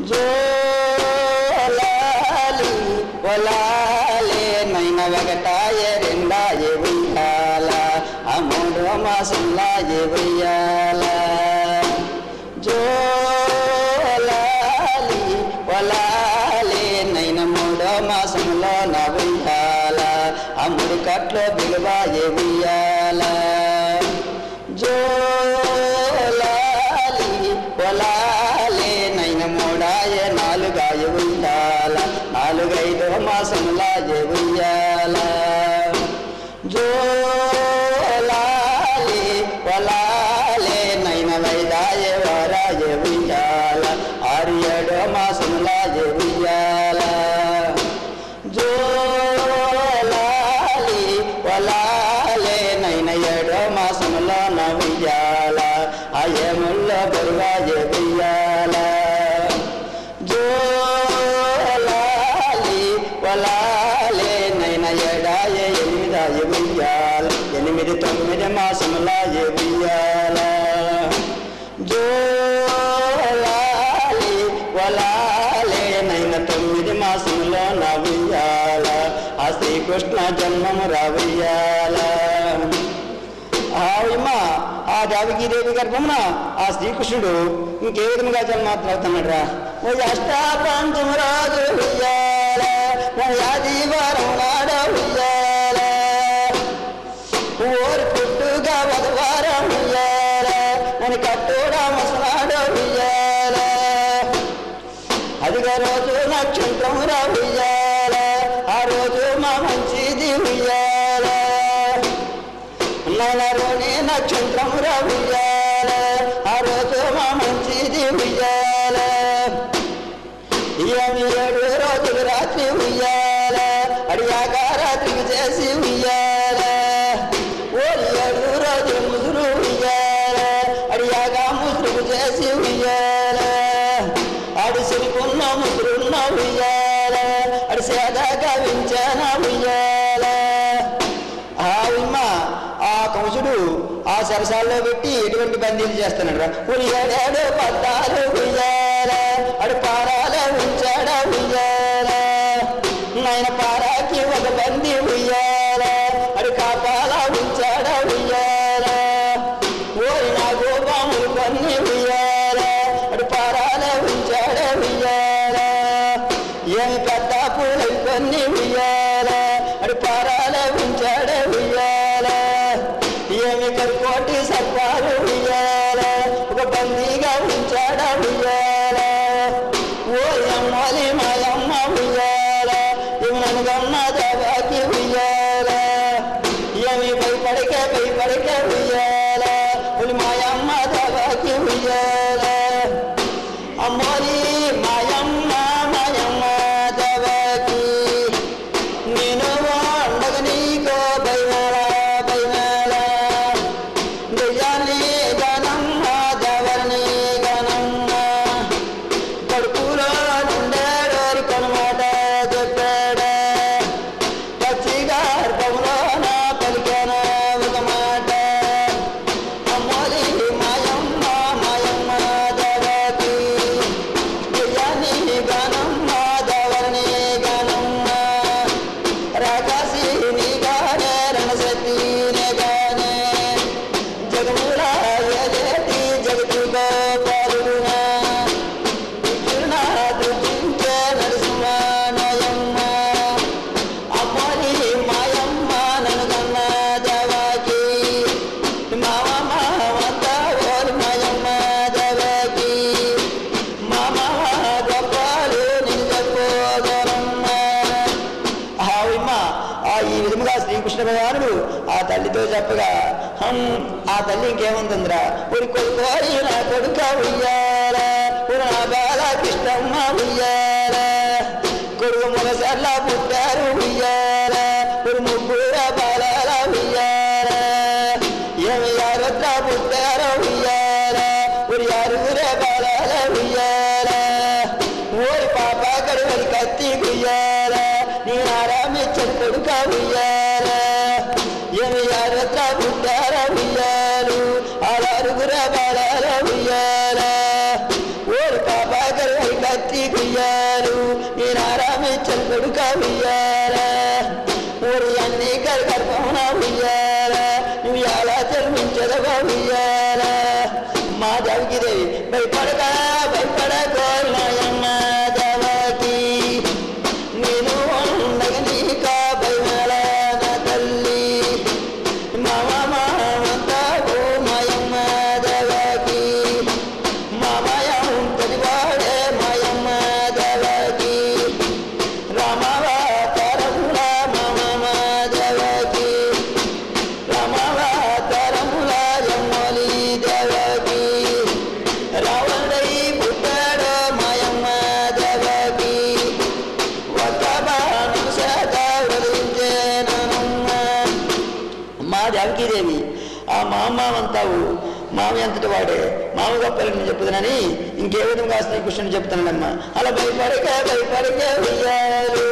జోలాలి పొలాలే నైన ఒకటాయే రెండాయే ఉయ్యాల ఆ మూడో మాసంలాయే ఉయ్యాల జోలాలి పొలాలే నైన మూడో మాసంలో నా ఉయ్యాల ఆ మూడు కట్లో బిలువాయే ఉయ్యాల జోలాలి పొలాలే నైన మూడాయే నాలుగాయే ఉయ్యాల నాలుగైదో మాసంలాయే ఉయ్యాల జోలాలి పొలాలే నైన వైదాయే వారాయే ఉయ్యాల ఆరు ఏడో మాసంలాయే ఉయ్యాల జోలాలి పొలాలే నైన ఏడో మాసంలో నా ఉయ్యాల ఆ ఏముల్లో బరువాయే ఉయ్యాల జోలాలి పొలాలే నైన ఏడాయే ఎనిమిదాయే ఉయ్యాల ఎనిమిది తొమ్మిది మాసంలాయే ఉయ్యాల జోలాలి పొలాలే నైన తొమ్మిది మాసంలో నా ఉయ్యాల ఆ శ్రీకృష్ణ జన్మము రావుయ్యాల ఆ దేవకీదేవి గర్భమున ఆ శ్రీకృష్ణుడు ఇంకే విధముగా జన్మాత్మవుతున్నాడు రా ఓ అష్టాపంచము రాజు ఉయ్యాల ఓ ఆదివారం నాడ ఉయ్యాల ఓరి పుట్టుగా వదవారం ఉయ్యాల అని కట్టుడా మసనాడ ఉయ్యాల అదిగా రోజు నక్షత్రం రా ఉయ్యాల ఆ రోజు మా మంచిది ఉయ్యాల నలరోని నక్షత్రం రా ఉయ్యాల ఆ రోజు మా మంచిది ఉయ్యాల ఏమి 7 రోజులు రాత్రి ఉయ్యాల అడియాక రాత్రికి చేసి ఉయ్యాల ఓ 7 రోజులు ముసురు ఉయ్యాల అడియాక ముసురు చేసి ఉయ్యాల అడి సిరికున్న ముసురున్న ఉయ్యాల అడి సేదగా వించాన ఉయ్యాల ఆ కంసుడు ఆ సరసాల్లో పెట్టి ఎటువంటి బందీలు చేస్తున్నాడు రా ఉయ్యాడు పట్టాలు ఉయ్యాల అడు పారాల ఉంచాడ ఉయ్యాల నాయన పారాకి ఒక బందీ ఉయ్యాల అడు కాపాల ఉంచాడ ఉయ్యాల ఓరి నా గోపాములు కొన్ని ఉయ్యాల అడు పారాల ఉంచాడ ఉయ్యాల ఏమి పెద్ద పూలు కొన్ని ఉయ్యాల అడు పారాల ఉంచాడ ఉయ్యాల ఏమి కరుకోటి సర్పాలు ఉయ్యాల ఒక బందీగా ఉంచాడ ఉయ్యాల ఓ అమ్మలి మాయమ్మ ఉయ్యాల ఏమి నన్ను గమ్మ దేవాకి ఉయ్యాల ఏమి భయపడకే ఉయ్యాల ఒలి మాయమ్మ దేవాకి ఉయ్యాల అమ్మలి మాయమ్మ దేవాకి నేను అండగ నీకో భయమేళ గయాలి గనమ్మ దేవరిని గనమ్మ కడుపులో నుండేడు కొనమాట చెప్పాడ పచ్చిగా గర్భంలో నా పలికాన ఒక మాట అమ్మలి మాయమ్మ దేవకి గయాలి గనమ్మ దేవరిని గనమ్మ రాకాసి నీ గానే రణశక్తినే గానే జగములా ఏదేటి జగతి గోపాలునా దుర్జునా దుర్జించే నరసింహనయమ్మ అమ్మని మాయమ్మ నన్ను కన్న దేవాకి మామ ఓరి మాయమ్మ దేవాకి మామ గొప్పలు నిన్ను చెప్పోగరమ్మ ఈ విధముగా శ్రీకృష్ణ భగవానుడు ఆ తల్లితో చెప్పగా ఆ తల్లి ఇంకేముంటుందిరా ఒక కోరి నా కొడుక ఉయ్యాల నా బాల కృష్ణమ్మ ఉయ్యాల కొడుకు మొదసార్ల పుట్టారు ఉయ్యాల ఒక ముగ్గుర బాలాల ఉయ్యాల ఏమి యారత్ర పుట్టారో ఉయ్యాల ఒక 6 బాలాల ఉయ్యాల ఓరి పాప కడువలి కత్తి ఉయ్యాల నీ ఆరామిచ్చని కొడుక ఉయ్యాల ఏమి యారత్ర పుట్టార ఉయ్యాలు 6 బాలాల ఉయ్యాల ఓరి పాప కడువలి కత్తి మావు మావి అంతటి వాడే మావు గొప్పలని చెప్పుదనని ఇంకే విధంగా శ్రీకృష్ణుని చెప్తానమ్మా. అలా భయపడక ఉయ్యాలు